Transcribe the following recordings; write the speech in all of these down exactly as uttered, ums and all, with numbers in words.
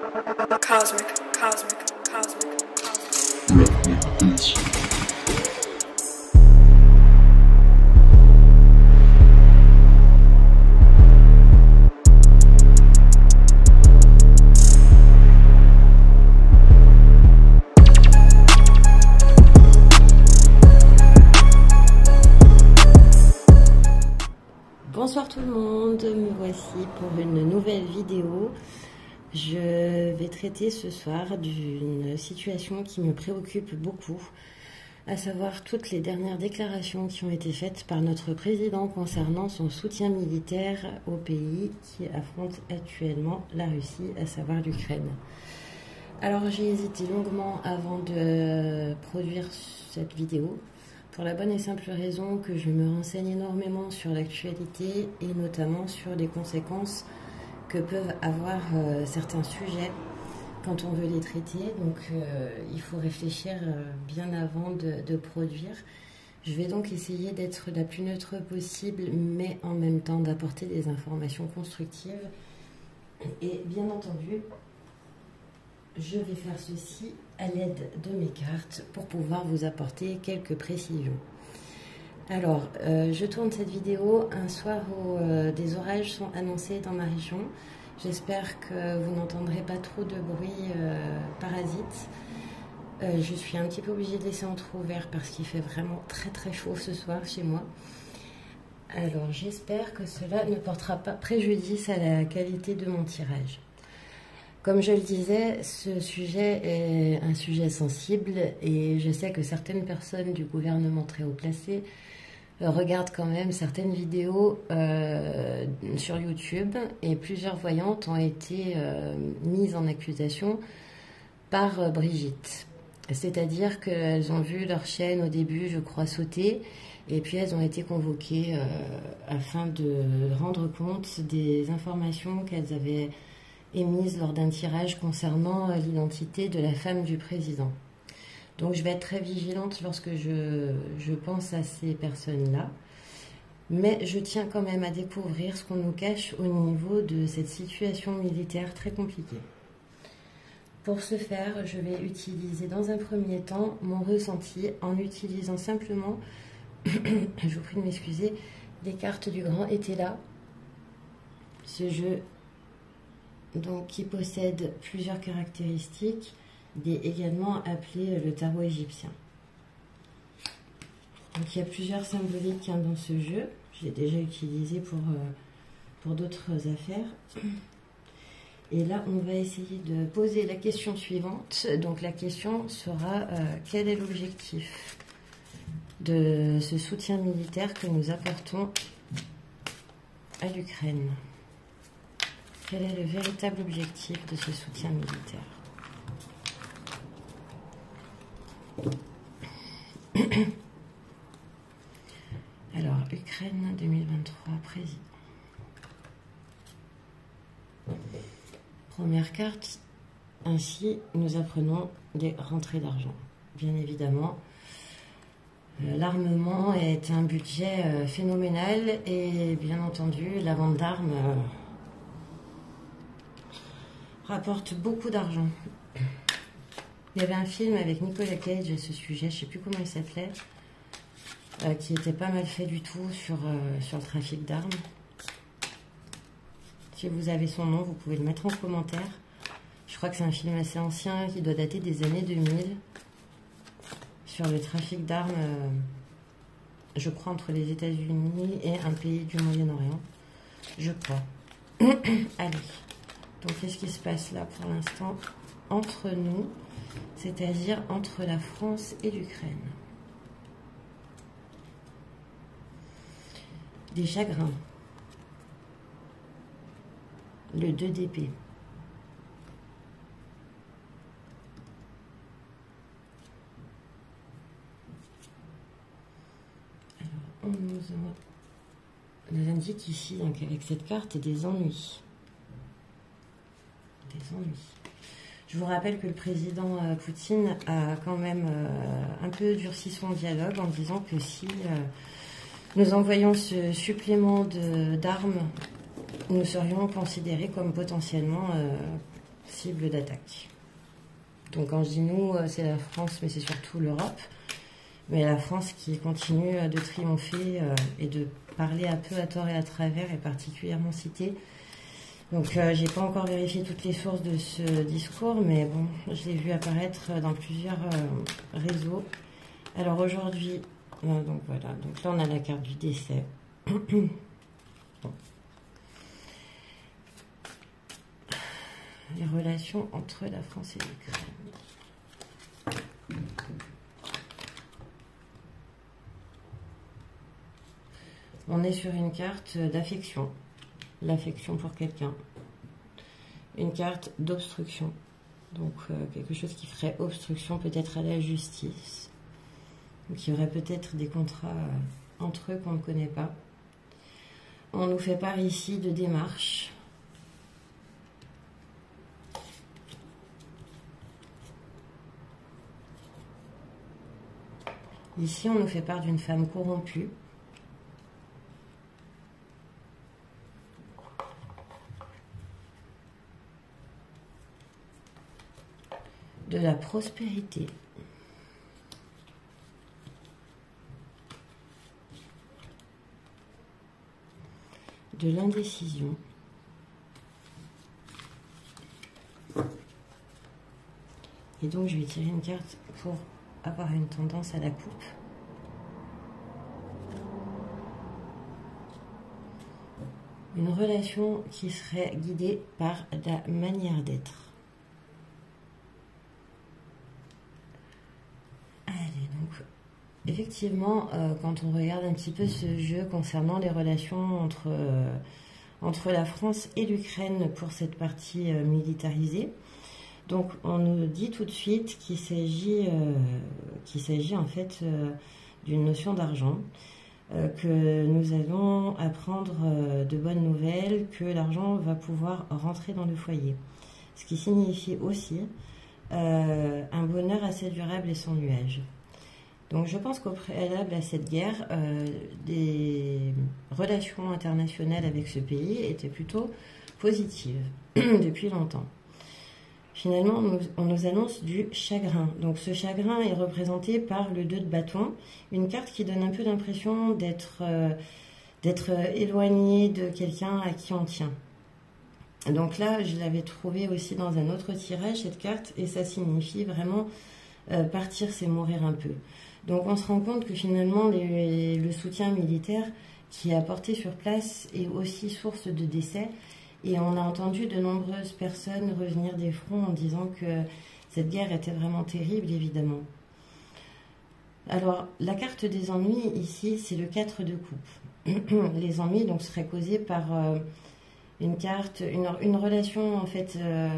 Cosmic, cosmic, cosmic, cosmic. Bonsoir tout le monde, me voici pour une nouvelle vidéo. Je vais traiter ce soir d'une situation qui me préoccupe beaucoup, à savoir toutes les dernières déclarations qui ont été faites par notre président concernant son soutien militaire au pays qui affronte actuellement la Russie, à savoir l'Ukraine. Alors j'ai hésité longuement avant de produire cette vidéo, pour la bonne et simple raison que je me renseigne énormément sur l'actualité et notamment sur les conséquences que peuvent avoir euh, certains sujets quand on veut les traiter. Donc euh, il faut réfléchir euh, bien avant de, de produire. Je vais donc essayer d'être la plus neutre possible, mais en même temps d'apporter des informations constructives. Et bien entendu, je vais faire ceci à l'aide de mes cartes pour pouvoir vous apporter quelques précisions. Alors, euh, je tourne cette vidéo un soir où euh, des orages sont annoncés dans ma région. J'espère que vous n'entendrez pas trop de bruit euh, parasite. Euh, je suis un petit peu obligée de laisser entrouvert parce qu'il fait vraiment très très chaud ce soir chez moi. Alors, j'espère que cela ne portera pas préjudice à la qualité de mon tirage. Comme je le disais, ce sujet est un sujet sensible et je sais que certaines personnes du gouvernement très haut placé regardent quand même certaines vidéos euh, sur YouTube et plusieurs voyantes ont été euh, mises en accusation par euh, Brigitte. C'est-à-dire qu'elles ont vu leur chaîne au début, je crois, sauter et puis elles ont été convoquées euh, afin de rendre compte des informations qu'elles avaient émise lors d'un tirage concernant l'identité de la femme du président. Donc je vais être très vigilante lorsque je, je pense à ces personnes-là. Mais je tiens quand même à découvrir ce qu'on nous cache au niveau de cette situation militaire très compliquée. Pour ce faire, je vais utiliser dans un premier temps mon ressenti en utilisant simplement, je vous prie de m'excuser, les cartes du grand étaient là. Ce jeu donc qui possède plusieurs caractéristiques, il est également appelé le tarot égyptien. Donc il y a plusieurs symboliques hein, dans ce jeu, j'ai déjà utilisé pour, euh, pour d'autres affaires. Et là on va essayer de poser la question suivante. Donc la question sera euh, quel est l'objectif de ce soutien militaire que nous apportons à l'Ukraine? Quel est le véritable objectif de ce soutien militaire? Alors, Ukraine deux mille vingt-trois, président. Première carte, ainsi nous apprenons des rentrées d'argent. Bien évidemment, euh, l'armement est un budget euh, phénoménal et bien entendu, la vente d'armes euh, rapporte beaucoup d'argent. Il y avait un film avec Nicolas Cage à ce sujet, je ne sais plus comment il s'appelait, euh, qui était pas mal fait du tout sur, euh, sur le trafic d'armes. Si vous avez son nom, vous pouvez le mettre en commentaire. Je crois que c'est un film assez ancien qui doit dater des années deux mille, sur le trafic d'armes, euh, je crois, entre les États-Unis et un pays du Moyen-Orient. Je crois. Allez. Donc, qu'est-ce qui se passe là pour l'instant entre nous, c'est-à-dire entre la France et l'Ukraine? Des chagrins. Le deux d'épée. Alors, on nous, a... nous indique ici, donc, avec cette carte, des ennuis. Des ennuis. Je vous rappelle que le président euh, Poutine a quand même euh, un peu durci son dialogue en disant que si euh, nous envoyons ce supplément d'armes, nous serions considérés comme potentiellement euh, cible d'attaque. Donc quand je dis nous, c'est la France, mais c'est surtout l'Europe. Mais la France qui continue de triompher euh, et de parler un peu à tort et à travers est particulièrement citée. Donc euh, j'ai pas encore vérifié toutes les sources de ce discours, mais bon, je l'ai vu apparaître dans plusieurs euh, réseaux. Alors aujourd'hui, euh, donc voilà, donc là on a la carte du décès. Bon. Les relations entre la France et l'Ukraine. On est sur une carte d'affection, l'affection pour quelqu'un. Une carte d'obstruction, donc euh, quelque chose qui ferait obstruction peut-être à la justice. Donc il y aurait peut-être des contrats euh, entre eux qu'on ne connaît pas. On nous fait part ici de démarches. Ici, on nous fait part d'une femme corrompue. De la prospérité. De l'indécision. Et donc, je vais tirer une carte pour avoir une tendance à la coupe. Une relation qui serait guidée par la manière d'être. Allez, donc, effectivement, euh, quand on regarde un petit peu ce jeu concernant les relations entre, euh, entre la France et l'Ukraine pour cette partie euh, militarisée, donc on nous dit tout de suite qu'il s'agit euh, qu'il s'agit en fait euh, d'une notion d'argent, euh, que nous allons apprendre euh, de bonnes nouvelles, que l'argent va pouvoir rentrer dans le foyer. Ce qui signifie aussi euh, un bonheur assez durable et sans nuage. Donc je pense qu'au préalable à cette guerre, euh, des relations internationales avec ce pays étaient plutôt positives depuis longtemps. Finalement, on nous, on nous annonce du chagrin. Donc ce chagrin est représenté par le deux de bâton, une carte qui donne un peu l'impression d'être euh, d'être éloigné de quelqu'un à qui on tient. Donc là, je l'avais trouvé aussi dans un autre tirage, cette carte, et ça signifie vraiment euh, partir, c'est mourir un peu. Donc on se rend compte que finalement, les, le soutien militaire qui est apporté sur place est aussi source de décès. Et on a entendu de nombreuses personnes revenir des fronts en disant que cette guerre était vraiment terrible, évidemment. Alors, la carte des ennuis, ici, c'est le quatre de coupe. Les ennuis, donc, seraient causés par euh, une carte, une, une relation, en fait, euh,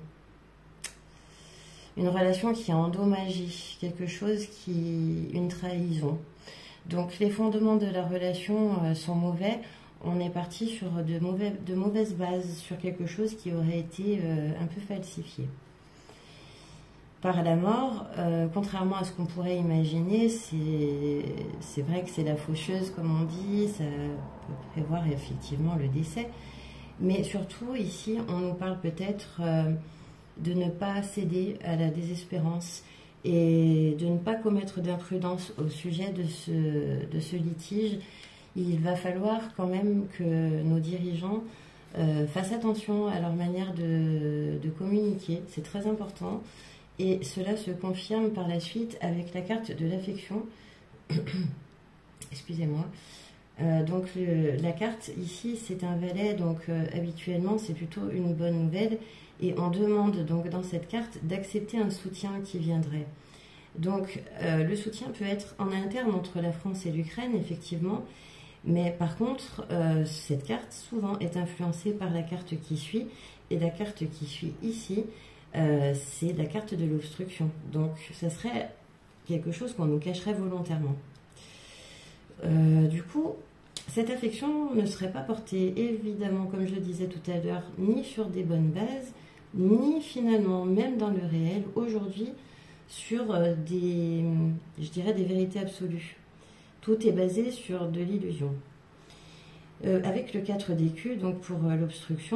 une relation qui a endommagé, quelque chose qui, une trahison. Donc, les fondements de la relation euh, sont mauvais. On est parti sur de, mauvais, de mauvaises bases, sur quelque chose qui aurait été euh, un peu falsifié. Par la mort, euh, contrairement à ce qu'on pourrait imaginer, c'est vrai que c'est la faucheuse, comme on dit, ça peut prévoir effectivement le décès. Mais surtout, ici, on nous parle peut-être euh, de ne pas céder à la désespérance et de ne pas commettre d'imprudence au sujet de ce, de ce litige. Il va falloir quand même que nos dirigeants euh, fassent attention à leur manière de, de communiquer. C'est très important. Et cela se confirme par la suite avec la carte de l'affection. Excusez-moi. Euh, donc le, la carte ici, c'est un valet. Donc euh, habituellement, c'est plutôt une bonne nouvelle. Et on demande donc dans cette carte d'accepter un soutien qui viendrait. Donc euh, le soutien peut être en interne entre la France et l'Ukraine, effectivement. Mais par contre, euh, cette carte souvent est influencée par la carte qui suit. Et la carte qui suit ici, euh, c'est la carte de l'obstruction. Donc, ça serait quelque chose qu'on nous cacherait volontairement. Euh, du coup, cette affection ne serait pas portée, évidemment, comme je le disais tout à l'heure, ni sur des bonnes bases, ni finalement, même dans le réel, aujourd'hui, sur euh, des, je dirais, des vérités absolues. Tout est basé sur de l'illusion. Euh, avec le quatre d'écus, donc pour euh, l'obstruction,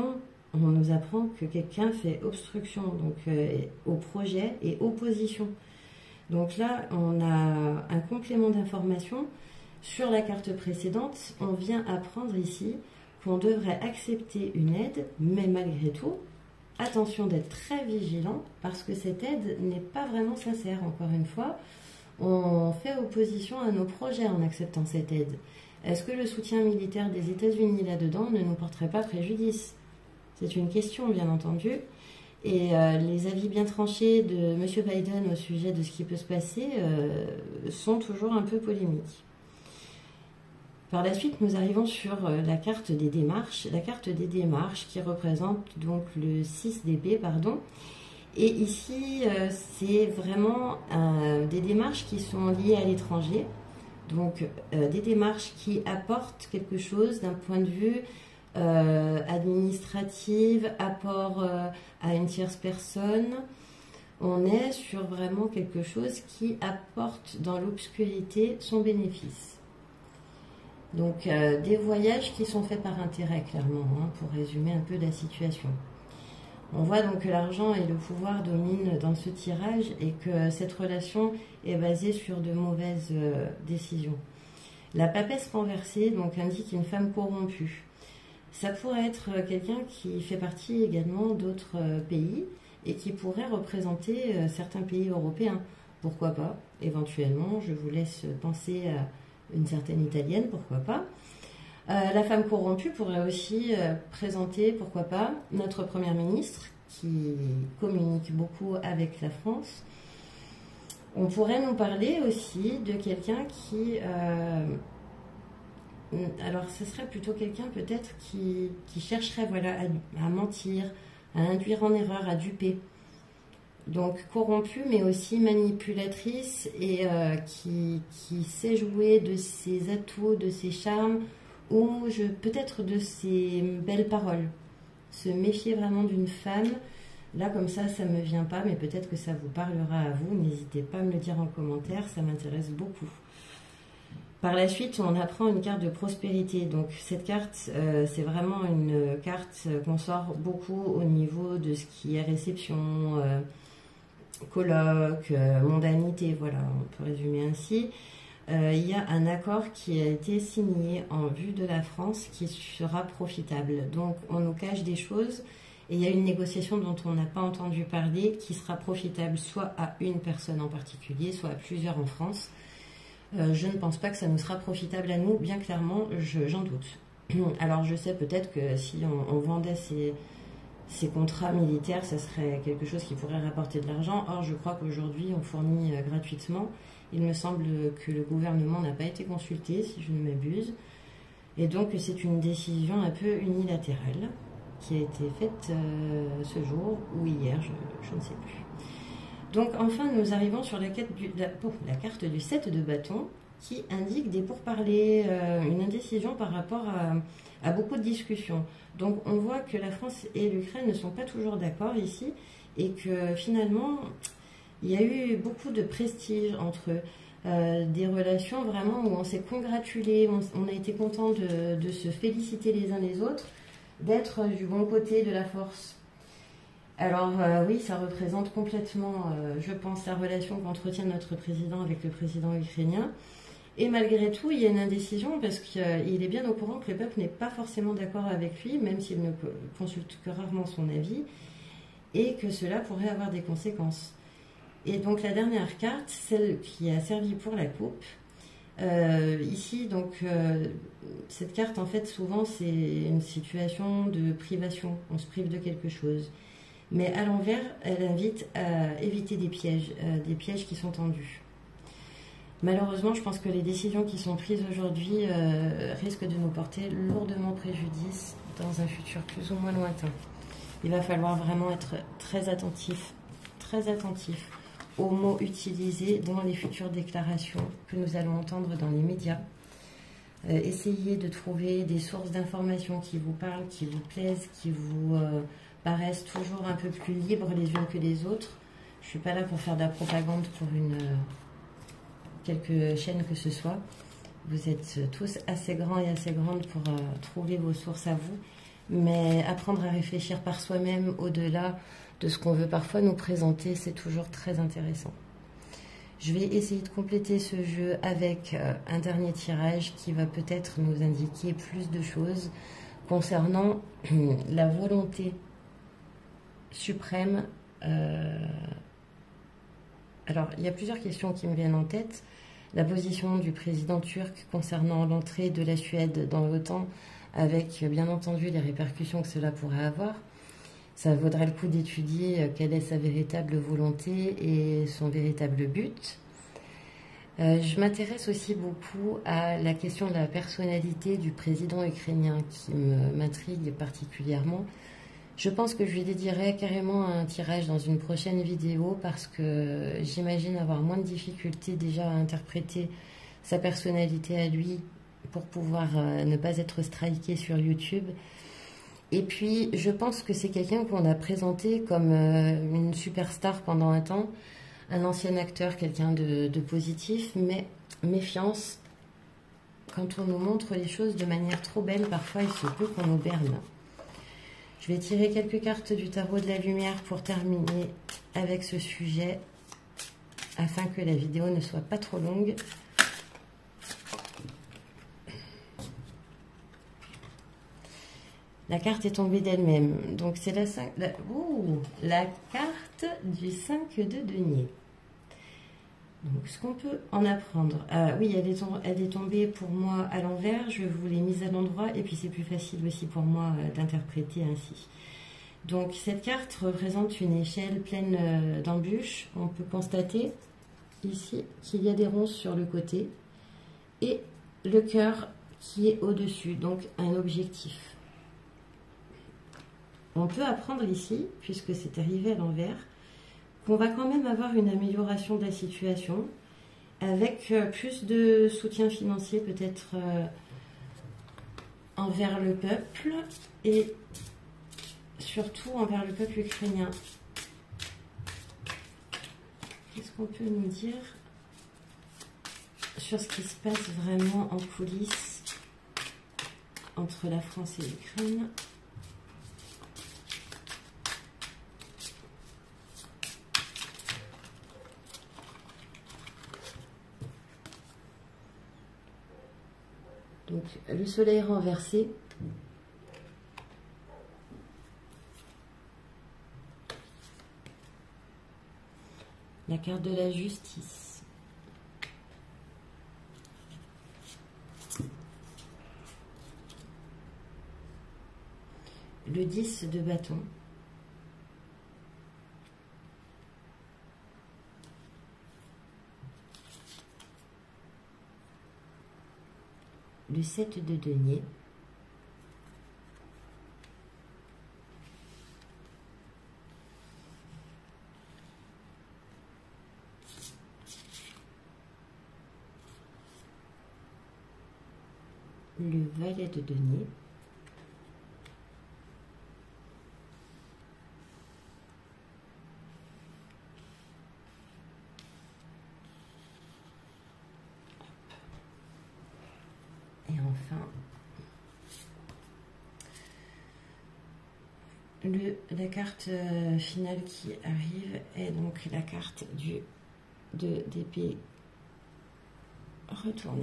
on nous apprend que quelqu'un fait obstruction donc, euh, au projet et opposition. Donc là, on a un complément d'information. Sur la carte précédente, on vient apprendre ici qu'on devrait accepter une aide, mais malgré tout, attention d'être très vigilant parce que cette aide n'est pas vraiment sincère. Encore une fois, on fait opposition à nos projets en acceptant cette aide. Est-ce que le soutien militaire des États-Unis là-dedans ne nous porterait pas préjudice? C'est une question, bien entendu. Et euh, les avis bien tranchés de M. Biden au sujet de ce qui peut se passer euh, sont toujours un peu polémiques. Par la suite, nous arrivons sur la carte des démarches. La carte des démarches qui représente donc le six D B, pardon. Et ici, euh, c'est vraiment euh, des démarches qui sont liées à l'étranger. Donc, euh, des démarches qui apportent quelque chose d'un point de vue euh, administratif, apport euh, à une tierce personne. On est sur vraiment quelque chose qui apporte dans l'obscurité son bénéfice. Donc, euh, des voyages qui sont faits par intérêt, clairement, hein, pour résumer un peu la situation. On voit donc que l'argent et le pouvoir dominent dans ce tirage et que cette relation est basée sur de mauvaises euh, décisions. La papesse renversée donc, indique une femme corrompue. Ça pourrait être quelqu'un qui fait partie également d'autres euh, pays et qui pourrait représenter euh, certains pays européens. Pourquoi pas? Éventuellement, je vous laisse penser à une certaine italienne, pourquoi pas. Euh, la femme corrompue pourrait aussi euh, présenter, pourquoi pas, notre première ministre qui communique beaucoup avec la France. On pourrait nous parler aussi de quelqu'un qui... Euh, alors ce serait plutôt quelqu'un peut-être qui, qui chercherait voilà, à, à mentir, à induire en erreur, à duper. Donc corrompue mais aussi manipulatrice et euh, qui, qui sait jouer de ses atouts, de ses charmes ou peut-être de ses belles paroles. Se méfier vraiment d'une femme. Là comme ça, ça ne me vient pas, mais peut-être que ça vous parlera à vous. N'hésitez pas à me le dire en commentaire, ça m'intéresse beaucoup. Par la suite, on apprend une carte de prospérité. Donc cette carte, euh, c'est vraiment une carte qu'on sort beaucoup au niveau de ce qui est réception, euh, colloque, euh, mondanité, voilà, on peut résumer ainsi. Euh, il y a un accord qui a été signé en vue de la France qui sera profitable. Donc on nous cache des choses et il y a une négociation dont on n'a pas entendu parler qui sera profitable soit à une personne en particulier, soit à plusieurs en France. Euh, je ne pense pas que ça nous sera profitable à nous, bien clairement, j'en doute. Alors je sais peut-être que si on, on vendait ces, ces contrats militaires, ça serait quelque chose qui pourrait rapporter de l'argent. Or je crois qu'aujourd'hui on fournit euh, gratuitement. Il me semble que le gouvernement n'a pas été consulté, si je ne m'abuse. Et donc c'est une décision un peu unilatérale qui a été faite euh, ce jour ou hier, je, je ne sais plus. Donc enfin nous arrivons sur la, quête du, la, oh, la carte du sept de bâton qui indique des pourparlers, euh, une indécision par rapport à, à beaucoup de discussions. Donc on voit que la France et l'Ukraine ne sont pas toujours d'accord ici et que finalement il y a eu beaucoup de prestige entre eux, euh, des relations vraiment où on s'est congratulé, on, on a été content de, de se féliciter les uns les autres, d'être du bon côté de la force. Alors euh, oui, ça représente complètement, euh, je pense, la relation qu'entretient notre président avec le président ukrainien. Et malgré tout, il y a une indécision parce qu'il est bien au courant que le peuple n'est pas forcément d'accord avec lui, même s'il ne consulte que rarement son avis, et que cela pourrait avoir des conséquences. Et donc la dernière carte, celle qui a servi pour la coupe, euh, ici, donc euh, cette carte, en fait, souvent, c'est une situation de privation, on se prive de quelque chose. Mais à l'envers, elle invite à éviter des pièges, euh, des pièges qui sont tendus. Malheureusement, je pense que les décisions qui sont prises aujourd'hui euh, risquent de nous porter lourdement préjudice dans un futur plus ou moins lointain. Il va falloir vraiment être très attentif, très attentif aux mots utilisés dans les futures déclarations que nous allons entendre dans les médias. Euh, essayez de trouver des sources d'informations qui vous parlent, qui vous plaisent, qui vous euh, paraissent toujours un peu plus libres les unes que les autres. Je ne suis pas là pour faire de la propagande pour une, euh, quelque chaîne que ce soit. Vous êtes tous assez grands et assez grandes pour euh, trouver vos sources à vous. mais apprendre à réfléchir par soi-même au-delà de ce qu'on veut parfois nous présenter, c'est toujours très intéressant. Je vais essayer de compléter ce jeu avec un dernier tirage qui va peut-être nous indiquer plus de choses concernant la volonté suprême. Euh... Alors, il y a plusieurs questions qui me viennent en tête. La position du président turc concernant l'entrée de la Suède dans l'OTAN, avec bien entendu les répercussions que cela pourrait avoir. Ça vaudrait le coup d'étudier quelle est sa véritable volonté et son véritable but. Euh, je m'intéresse aussi beaucoup à la question de la personnalité du président ukrainien qui m'intrigue particulièrement. Je pense que je lui dédierai carrément un tirage dans une prochaine vidéo parce que j'imagine avoir moins de difficultés déjà à interpréter sa personnalité à lui pour pouvoir euh, ne pas être striké sur YouTube. Et puis, je pense que c'est quelqu'un qu'on a présenté comme euh, une superstar pendant un temps, un ancien acteur, quelqu'un de, de positif, mais méfiance, quand on nous montre les choses de manière trop belle, parfois il se peut qu'on nous berne. Je vais tirer quelques cartes du tarot de la lumière pour terminer avec ce sujet, afin que la vidéo ne soit pas trop longue. La carte est tombée d'elle-même. Donc c'est la, la, la carte du cinq de denier. Donc ce qu'on peut en apprendre. Ah, oui, elle est, elle est tombée pour moi à l'envers. Je vous l'ai mise à l'endroit. Et puis c'est plus facile aussi pour moi euh, d'interpréter ainsi. Donc cette carte représente une échelle pleine euh, d'embûches. On peut constater ici qu'il y a des ronces sur le côté. Et le cœur qui est au-dessus. Donc un objectif. On peut apprendre ici, puisque c'est arrivé à l'envers, qu'on va quand même avoir une amélioration de la situation, avec plus de soutien financier peut-être euh, envers le peuple, et surtout envers le peuple ukrainien. Qu'est-ce qu'on peut nous dire sur ce qui se passe vraiment en coulisses entre la France et l'Ukraine ? Donc, le soleil renversé. La carte de la justice. Le dix de bâton. Le sept de denier, le valet de denier, et enfin le, la carte finale qui arrive est donc la carte du de d'épée retournée.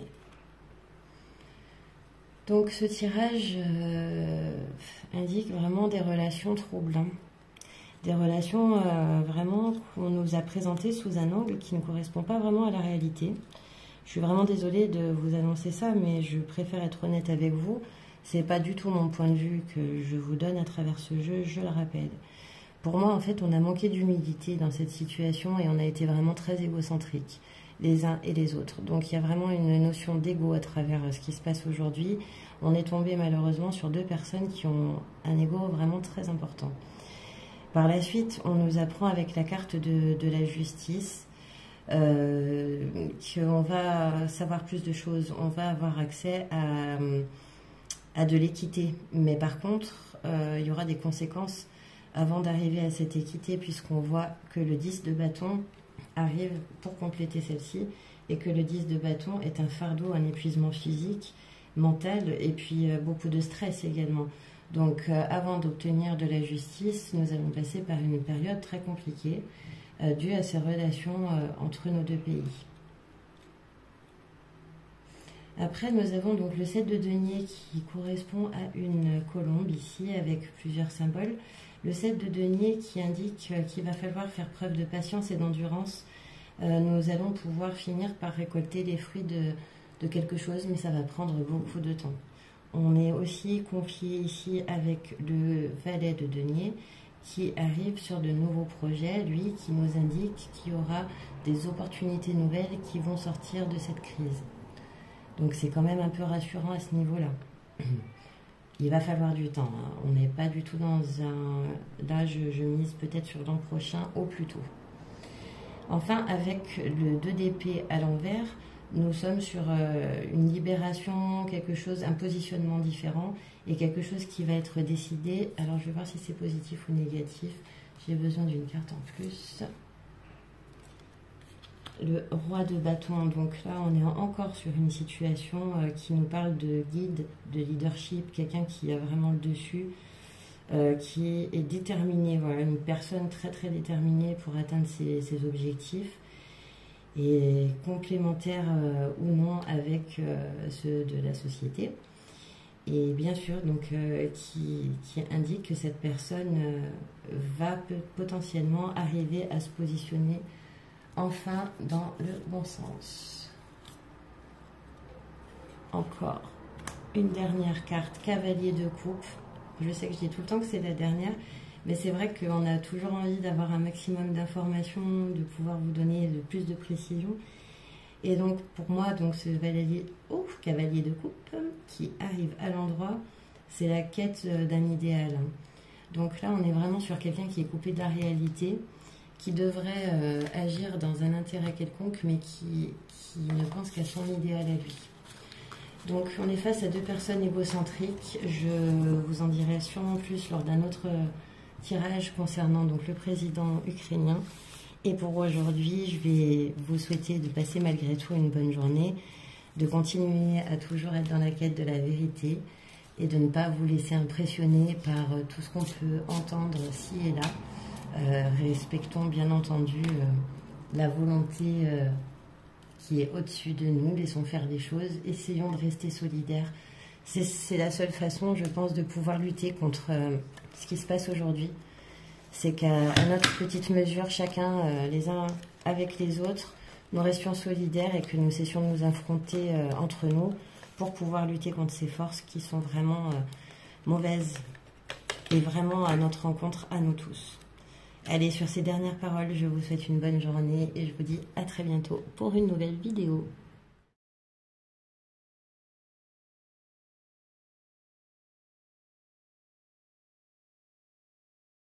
Donc ce tirage euh, indique vraiment des relations troublantes, des relations euh, vraiment qu'on nous a présentées sous un angle qui ne correspond pas vraiment à la réalité. Je suis vraiment désolée de vous annoncer ça, mais je préfère être honnête avec vous. C'est pas du tout mon point de vue que je vous donne à travers ce jeu, je le rappelle. Pour moi, en fait, on a manqué d'humilité dans cette situation et on a été vraiment très égocentriques, les uns et les autres. Donc il y a vraiment une notion d'ego à travers ce qui se passe aujourd'hui. On est tombé malheureusement sur deux personnes qui ont un ego vraiment très important. Par la suite, on nous apprend avec la carte de, de la justice euh, qu'on va savoir plus de choses. On va avoir accès à, à de l'équité. Mais par contre, euh, il y aura des conséquences avant d'arriver à cette équité, puisqu'on voit que le dix de bâton arrive pour compléter celle-ci, et que le dix de bâton est un fardeau, un épuisement physique, mental, et puis beaucoup de stress également. Donc euh, avant d'obtenir de la justice, nous allons passer par une période très compliquée euh, due à ces relations euh, entre nos deux pays. Après, nous avons donc le sept de denier qui correspond à une colombe ici avec plusieurs symboles. Le sept de denier qui indique qu'il va falloir faire preuve de patience et d'endurance. Euh, nous allons pouvoir finir par récolter les fruits de, de quelque chose, mais ça va prendre beaucoup de temps. On est aussi confié ici avec le valet de denier qui arrive sur de nouveaux projets, lui qui nous indique qu'il y aura des opportunités nouvelles qui vont sortir de cette crise. Donc c'est quand même un peu rassurant à ce niveau-là. Il va falloir du temps. Hein. On n'est pas du tout dans un... Là, je, je mise peut-être sur l'an prochain au plus tôt. Enfin, avec le deux d'épée à l'envers, nous sommes sur euh, une libération, quelque chose, un positionnement différent et quelque chose qui va être décidé. Alors, je vais voir si c'est positif ou négatif. J'ai besoin d'une carte en plus. Le roi de bâton, donc là on est encore sur une situation euh, qui nous parle de guide, de leadership, quelqu'un qui a vraiment le dessus, euh, qui est déterminé, voilà, une personne très très déterminée pour atteindre ses, ses objectifs et complémentaire euh, ou non avec euh, ceux de la société. Et bien sûr, donc, euh, qui, qui indique que cette personne euh, va potentiellement arriver à se positionner enfin dans le bon sens. Encore une dernière carte, cavalier de coupe. Je sais que je dis tout le temps que c'est la dernière, mais c'est vrai qu'on a toujours envie d'avoir un maximum d'informations, de pouvoir vous donner de plus de précision. Et donc pour moi, donc ce cavalier, oh, cavalier de coupe qui arrive à l'endroit, c'est la quête d'un idéal. Donc là, on est vraiment sur quelqu'un qui est coupé de la réalité, qui devrait euh, agir dans un intérêt quelconque, mais qui, qui ne pense qu'à son idéal à lui. Donc on est face à deux personnes égocentriques. Je vous en dirai sûrement plus lors d'un autre tirage concernant donc le président ukrainien. Et pour aujourd'hui, je vais vous souhaiter de passer malgré tout une bonne journée, de continuer à toujours être dans la quête de la vérité et de ne pas vous laisser impressionner par tout ce qu'on peut entendre ci et là. Euh, respectons bien entendu euh, la volonté euh, qui est au-dessus de nous, laissons faire les choses, essayons de rester solidaires. C'est la seule façon, je pense, de pouvoir lutter contre euh, ce qui se passe aujourd'hui. C'est qu'à notre petite mesure, chacun, euh, les uns avec les autres, nous restions solidaires et que nous cessions de nous affronter euh, entre nous pour pouvoir lutter contre ces forces qui sont vraiment euh, mauvaises et vraiment à notre rencontre, à nous tous. Allez, sur ces dernières paroles, je vous souhaite une bonne journée et je vous dis à très bientôt pour une nouvelle vidéo.